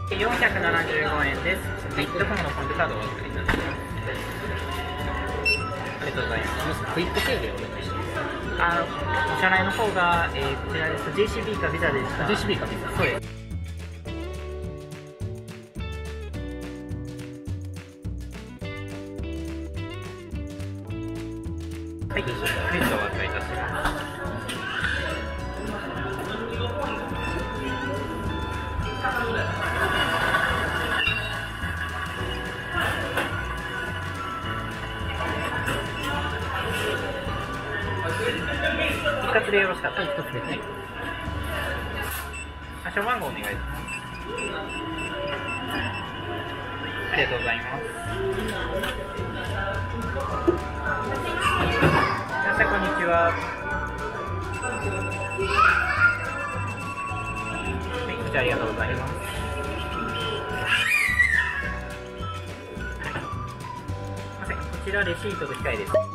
475円です。はい、ドコモのポイントカードをお預かりいたします。ありがとうございます。 クイックペイでお願いします。 お支払いの方が、こちらですと JCB かビザでした。 JCB かビザ。 そうです。はい、クイットをお預かりいたします。一括でよろしかったら、一括で、はい。証番号お願いします。ありがとうございます。皆さんこんにちは。はい、こちらありがとうございます。すいません、こちらレシートと機械です。